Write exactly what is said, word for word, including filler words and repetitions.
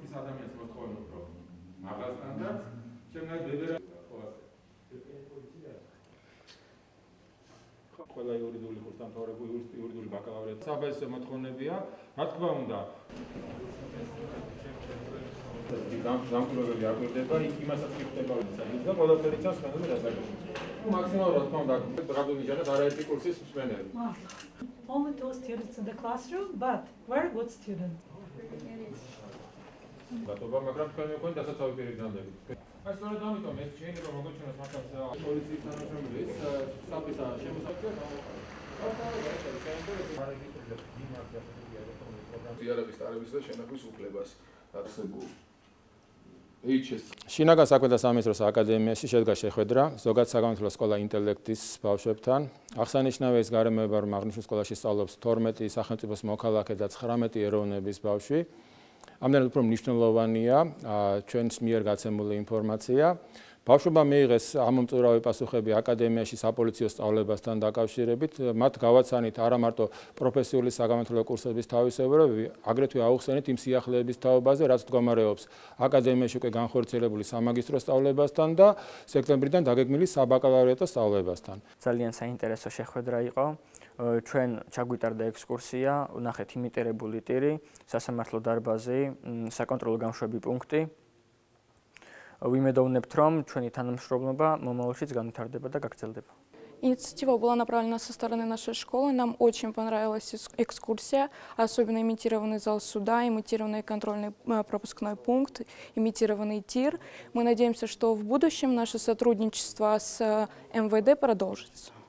ადამიანს მოთხოვენ უფრო მაღალ სტანდარტს, შემდგომ ვიბერა ყველა იურიდიული კურსდამთავრებული იურიდიული ბაკალავრიატი საბაზისო მოთხოვნებია, რა თქმა უნდა. დამკვირვებელი აკვირდება, იქ იმასაც ხდება, ვისაც და ყველაფერი ჩანს ხანები დასაკავშირებლად. Максимально, რა თქმა უნდა, გადავიჯერეთ არაერთი კურსის მსმენელი. Only two students in the classroom, but very good student. ბატონობა, მაგრამ თქვენ მეკონი დასაცავი პირიგნანდები. აი სწორედ ამიტომ ეს შეიძლება მოგეჩვენოს მაგას პოლიციის თანამშრომლის საფისა შემოსავლზე. იარაღის ტარების და შენახვის უფლებას არსებულ შინაგან საქმეთა სამინისტროს აკადემიაში შედგა შეხვედრა ზოგად საგამოთვლო სკოლა ინტელექტის ბავშვებთან. აღსანიშნავია ის გარემოება, რომ აღნიშნულ სკოლაში სწავლობს თორმეტი სახელმწიფოს მოქალაქე და ცხრამეტი ეროვნების ბავშვი. ამდენად უფრო მნიშვნელოვანია ჩვენს მიერ გაცემული ინფორმაცია. ბავშვებმა მიიღეს ამომწურავი პასუხები აკადემიაში საპოლიციო სწავლებასთან დაკავშირებით. მათ გავაცანით არა მარტო პროფესიული საგამოთვლო კურსების თავისებურებები, აგრეთვე აუხსენით იმ სიახლეების თაობაზე, რაც მდგომარეობს აკადემიაში უკვე განხორციელებული სამაგისტრო სწავლებასთან და სექტემბრიდან დაგეგმილი საბაკალავრიატო სწავლებასთან. ძალიან საინტერესო შეხვედრა იყო. ჩვენ ჩაგვიტარდა ექსკურსია, ვნახეთ იმიტირებული ტირი, სასამართლო დარბაზი, საკონტროლო გამშვები პუნქტი. ვიმედოვნებთ, რომ ჩვენი თანამშრომლობა მომავალშიც განვითარდება და გაგრძელდება. Инициатива была направлена со стороны нашей школы. Нам очень понравилась экскурсия, особенно имитированный зал суда, имитированный контрольный пропускной пункт, имитированный тир. Мы надеемся, что в будущем наше сотрудничество с эм вэ дэ продолжится.